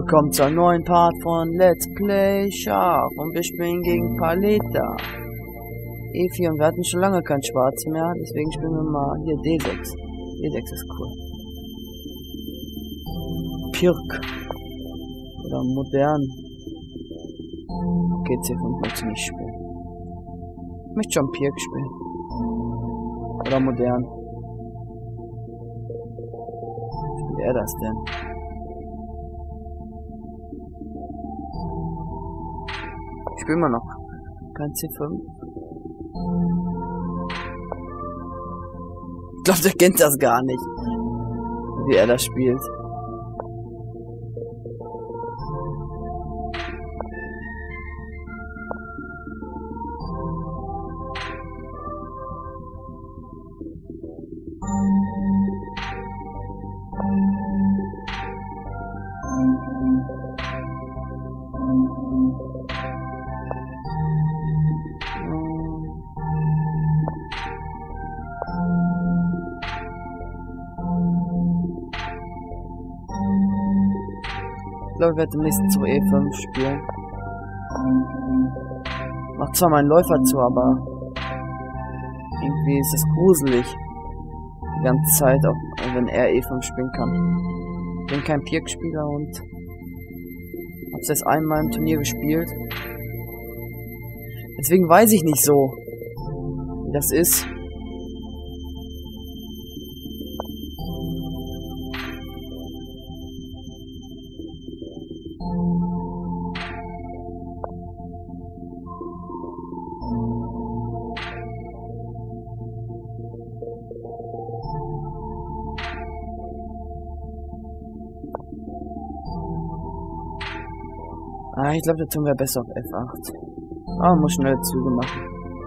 Willkommen zu einem neuen Part von Let's Play Schach und wir spielen gegen Paleta. E4 und wir hatten schon lange kein Schwarz mehr, deswegen spielen wir mal hier D6. D6 ist cool. Pirk. Oder modern. Okay, C5 möchte ich nicht spielen. Ich möchte schon Pirk spielen. Oder modern. Wie wäre das denn? Ich spiele immer noch kein C5. Ich glaube, der kennt das gar nicht, wie er das spielt. Ich glaube, ich werde demnächst zu E5 spielen. Macht zwar meinen Läufer zu, aber irgendwie ist es gruselig. Die ganze Zeit, auch wenn er E5 spielen kann. Ich bin kein Pirk-Spieler und hab's erst einmal im Turnier gespielt. Deswegen weiß ich nicht so, wie das ist. Ah, ich glaube, da tun wir besser auf F8. Ah, muss schnell Züge machen.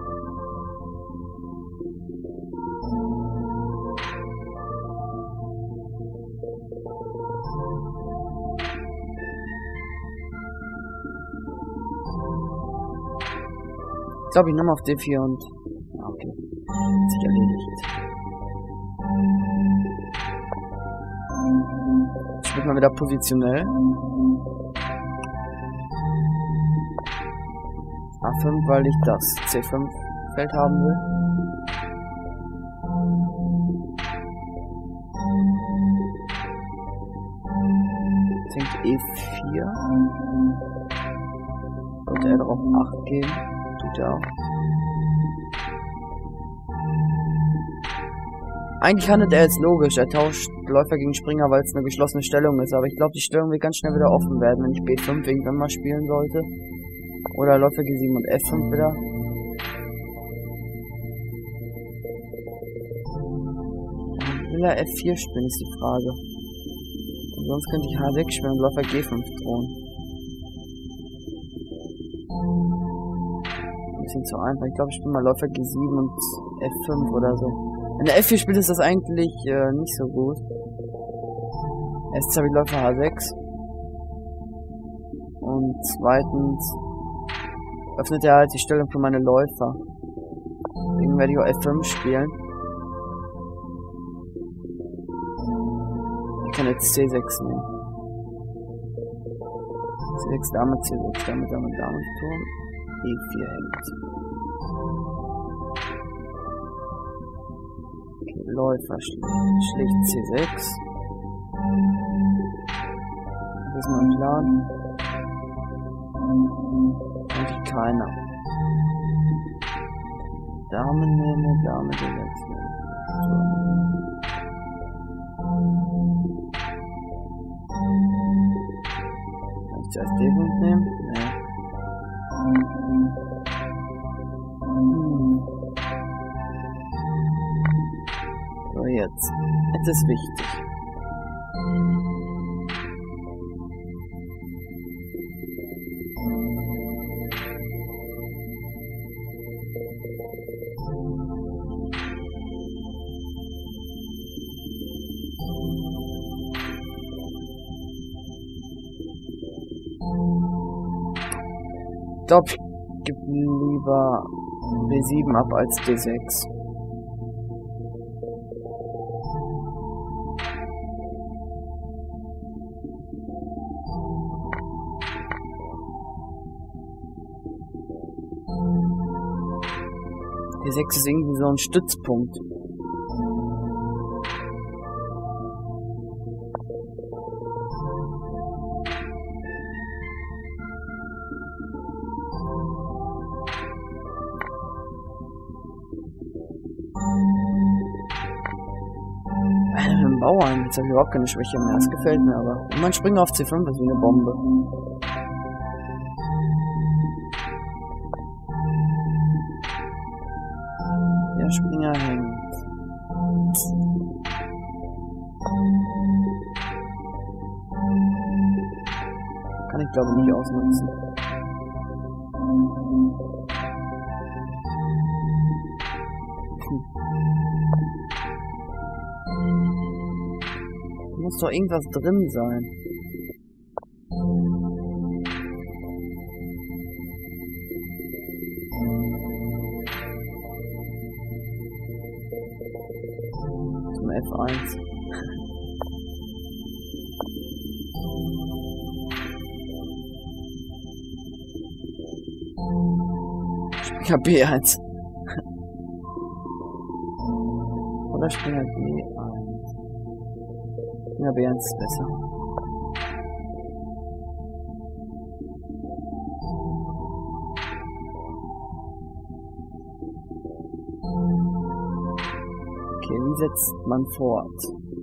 Ich glaube, ich nehme auf D4 und... Ah, okay. Hat sich erledigt. Spielt mal wieder positionell. A5, weil ich das C5 Feld haben will. Ich denke E4. Sollte er darauf 8 gehen. Tut er auch. Eigentlich handelt er jetzt logisch. Er tauscht Läufer gegen Springer, weil es eine geschlossene Stellung ist. Aber ich glaube, die Stellung wird ganz schnell wieder offen werden, wenn ich B5 irgendwann mal spielen sollte. Oder Läufer G7 und F5 wieder. Will er F4 spielen, ist die Frage. Und sonst könnte ich H6 spielen und Läufer G5 drohen. Ein bisschen zu einfach. Ich glaube, ich spiele mal Läufer G7 und F5 oder so. Wenn er F4 spielt, ist das eigentlich nicht so gut. Erstens habe ich Läufer H6. Und zweitens öffnet er halt die Stellung für meine Läufer. Deswegen werde ich auch F5 spielen. Ich kann jetzt C6 nehmen. C6, Dame, C6, Dame, Dame, Dame, Turm. E4 hängt. Okay, Läufer schlicht C6. Das ist mein Plan. Eigentlich keiner. Dame nehme, Dame D6. Kann ich zuerst D5 nehmen? Nee. So, jetzt. Jetzt ist wichtig. Ich glaube, ich gebe lieber B7 ab als D6. Die 6 ist irgendwie so ein Stützpunkt. Mit dem Bauern, jetzt habe ich überhaupt keine Schwäche mehr. Das gefällt mir aber. Und man springt auf C5 ist wie eine Bombe. Der Springer hängt. Kann ich glaube nicht ausnutzen. Muss doch irgendwas drin sein. Zum F1. Springer B1. Oder Springer B1. Ja, B1 ist besser. Okay, wie setzt man fort?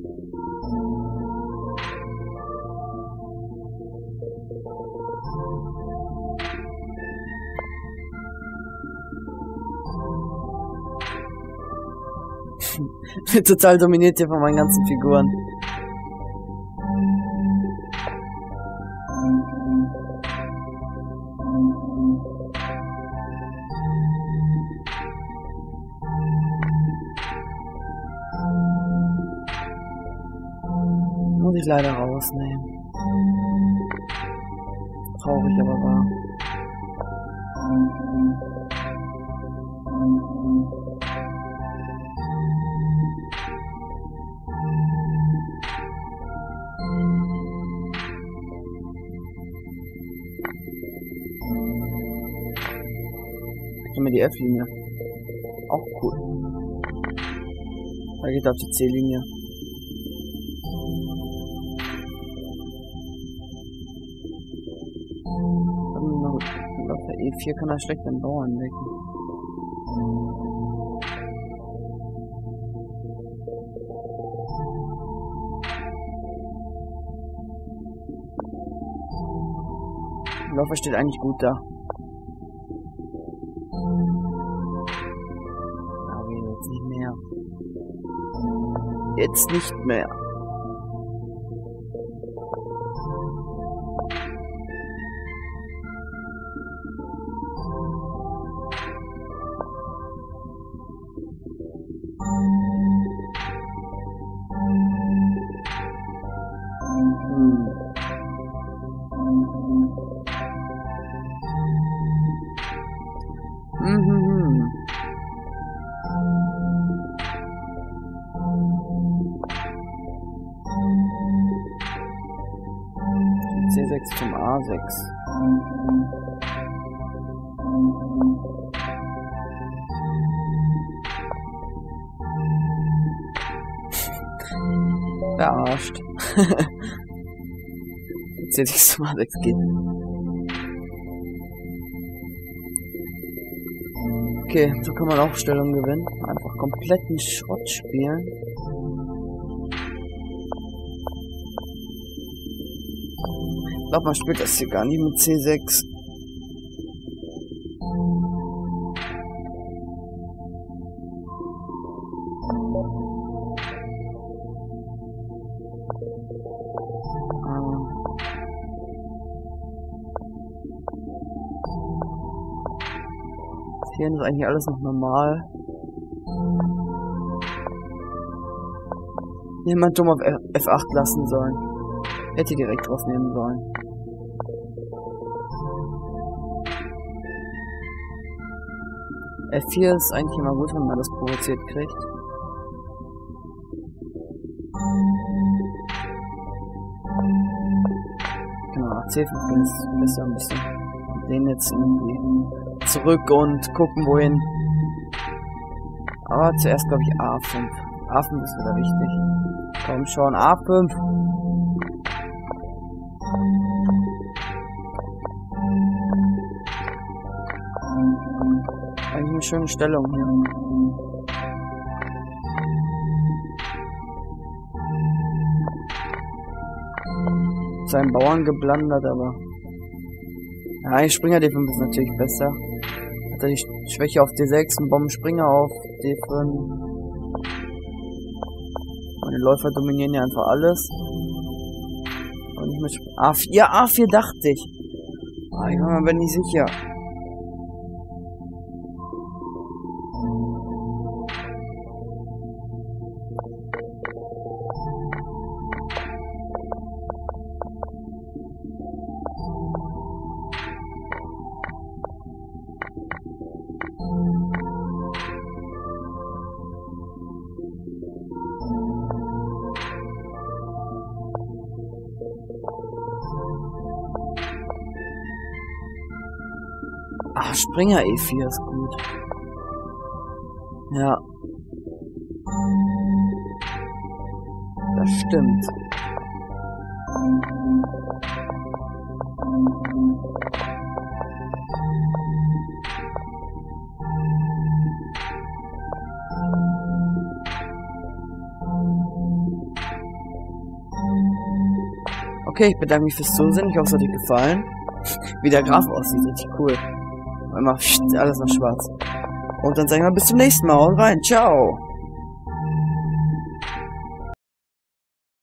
Ich bin total dominiert hier von meinen ganzen Figuren. Muss ich leider rausnehmen. Traurig, aber wahr. Die F-Linie. Auch cool. Da geht auf die C-Linie. Auf der E4 kann er schlecht den Bauern wecken. Der Läufer steht eigentlich gut da. Jetzt nicht mehr. C6 zum A6. Verarscht. C6 zum A6 geht. Okay, so kann man auch Stellung gewinnen. Einfach kompletten Schrott spielen. Ich glaube, man spielt das hier gar nicht mit C6. Hier ist eigentlich alles noch normal. Jemand dumm auf F8 lassen sollen. Hätte direkt draufnehmen sollen. F4 ist eigentlich immer gut, wenn man das provoziert kriegt. Genau, C5 ist besser ein bisschen. Den jetzt irgendwie zurück und gucken wohin. Aber zuerst glaube ich A5. A5 ist wieder wichtig. Komm schon, A5. Eigentlich eine schöne Stellung hier. Seinen Bauern geblandert, aber ja, ein Springer D5 ist natürlich besser. Hat er die Schwäche auf D6, ein Bombenspringer auf D5. Meine Läufer dominieren ja einfach alles. Und ich mit A4, ja, A4 dachte ich. Ah, ich war mir nicht sicher. Ah, Springer E4 ist gut. Ja. Das stimmt. Okay, ich bedanke mich fürs Zusehen. Ich hoffe, es hat euch gefallen. Wie der Graf aussieht, richtig cool. Immer alles noch schwarz. Und dann sagen wir bis zum nächsten Mal. Und rein. Ciao.